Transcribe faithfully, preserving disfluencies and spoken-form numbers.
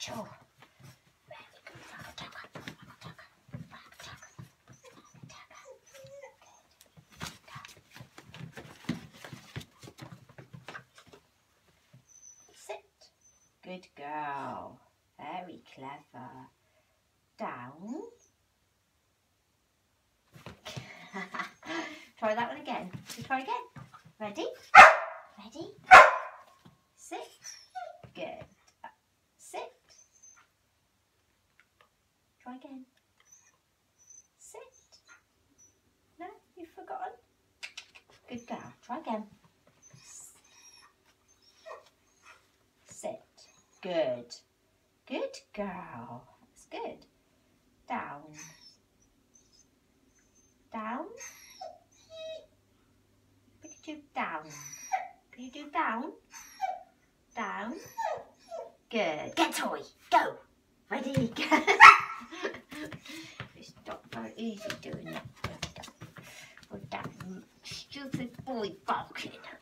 Pikachu. Very good. Back attack. Back attack. Back attack. Back attack. Good. Sit. Good girl. Very clever. Down. Try that one again. So try again. Ready? Ready? Sit. Good. Sit. Try again. Sit. No, you've forgotten. Good girl. Try again. Sit. Good. Good girl. That's good. Down. Down. Pikachu, down. Pikachu, down. Down. Good. Get toy. Go. Ready? Go. It's not very easy doing that. With that stupid boy barking.